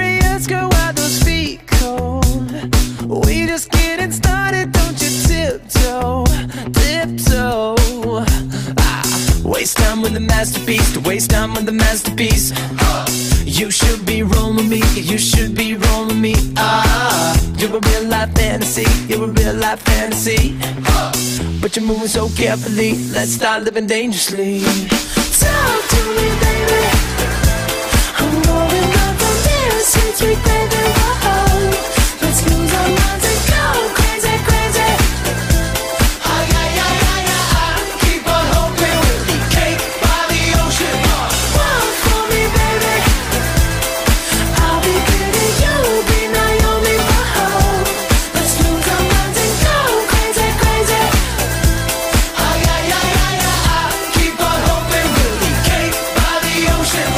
baby, ask her why those feet cold. We just getting started, don't you tiptoe, tiptoe. Waste time with the masterpiece, to waste time with the masterpiece. You should be rolling me, you should be rolling me. You're a real life fantasy, you're a real life fantasy. But you're moving so carefully, let's start living dangerously. Talk to me, baby. I'm going up from here, sweet, sweet baby. Whoa. Let's lose our minds and go crazy, crazy. Keep on hoping we'll be cake by the ocean. Walk for me, baby. I'll be pretty, you'll be Naomi. Whoa. Let's lose our minds and go crazy, crazy. Keep on hoping we'll be cake by the ocean.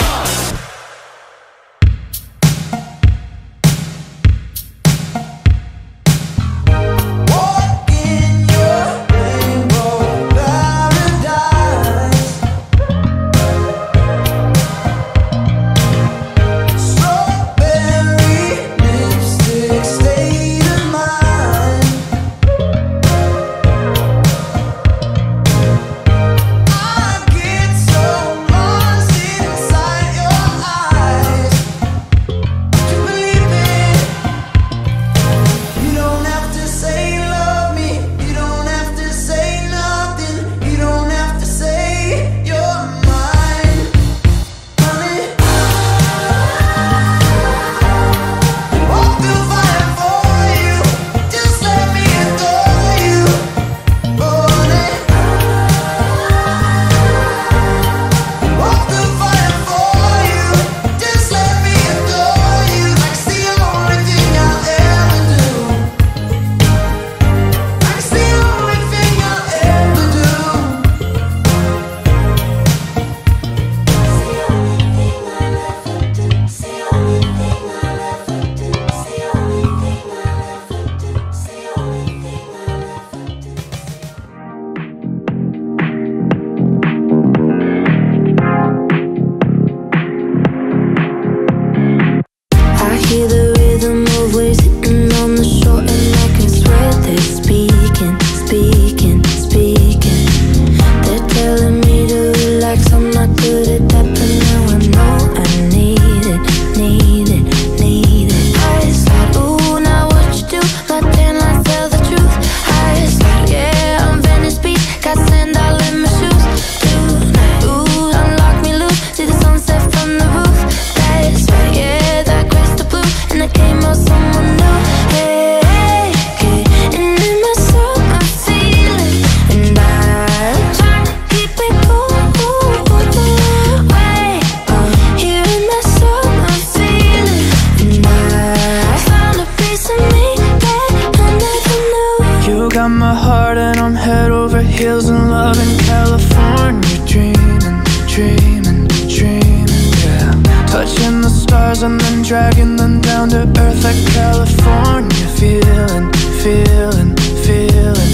And then dragging them down to earth like California. Feeling, feeling, feeling.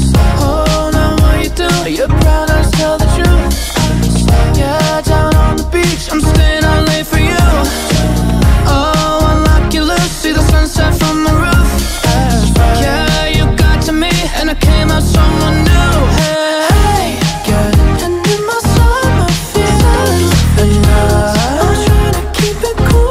Oh, now what you do? Your brown eyes tell the truth. Yeah, down on the beach, I'm staying out late for you. Oh, unlock your loose, see the sunset from the roof. Yeah, you got to me, and I came out someone new. Hey, yeah, and in my summer feelings, and I'm trying to keep it cool.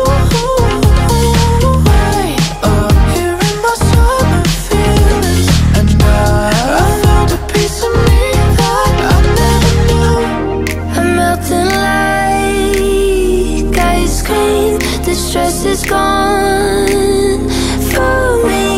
Stress is gone for me.